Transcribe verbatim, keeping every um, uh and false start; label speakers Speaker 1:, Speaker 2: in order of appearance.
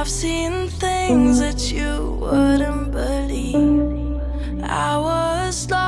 Speaker 1: I've seen things that you wouldn't believe. I was lost